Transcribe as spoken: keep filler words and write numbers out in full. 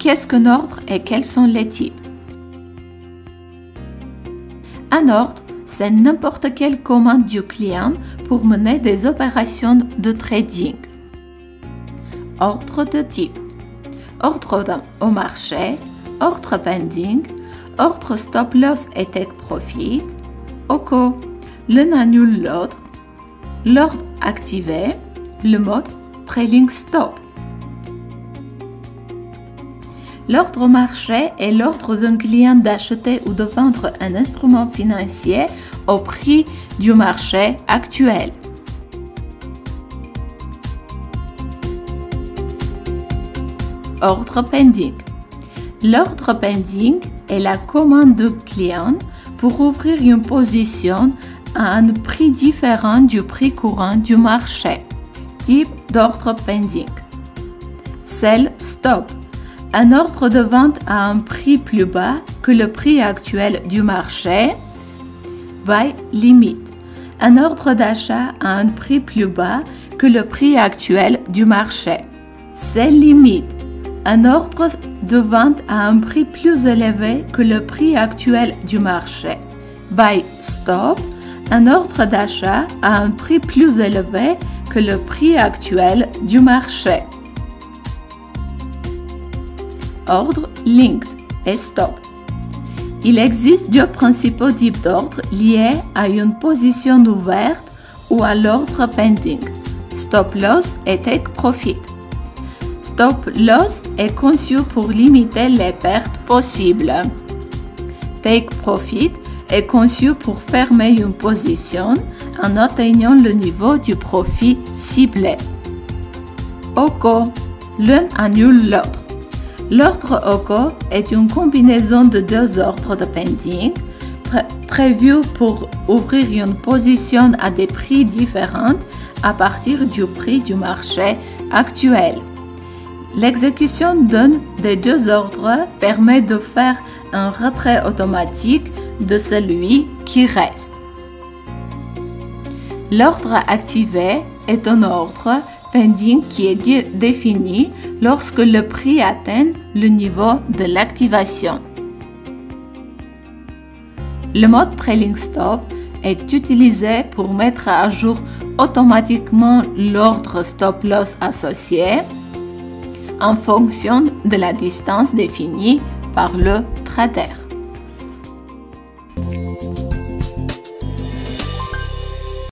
Qu'est-ce qu'un ordre et quels sont les types? Un ordre, c'est n'importe quelle commande du client pour mener des opérations de trading. Ordre de type: ordre au marché, ordre pending, ordre stop loss et take profit, au cas l'un annule l'autre, l'ordre activé, le mode trailing stop. L'ordre au marché est l'ordre d'un client d'acheter ou de vendre un instrument financier au prix du marché actuel. Ordre pending. L'ordre pending est la commande du client pour ouvrir une position à un prix différent du prix courant du marché. Type d'ordre pending: sell stop. Un ordre de vente à un prix plus bas que le prix actuel du marché. Buy limit. Un ordre d'achat à un prix plus bas que le prix actuel du marché. Sell limit. Un ordre de vente à un prix plus élevé que le prix actuel du marché. Buy stop. Un ordre d'achat à un prix plus élevé que le prix actuel du marché. Ordre linked et stop. Il existe deux principaux types d'ordres liés à une position ouverte ou à l'ordre pending: stop loss et take profit. Stop loss est conçu pour limiter les pertes possibles. Take profit est conçu pour fermer une position en atteignant le niveau du profit ciblé. Au cas, l'un annule l'autre. L'ordre au cas est une combinaison de deux ordres de pending pré prévus pour ouvrir une position à des prix différents à partir du prix du marché actuel. L'exécution d'un des deux ordres permet de faire un retrait automatique de celui qui reste. L'ordre activé est un ordre pending qui est dé défini lorsque le prix atteint le niveau de l'activation. Le mode trailing stop est utilisé pour mettre à jour automatiquement l'ordre stop loss associé en fonction de la distance définie par le trader.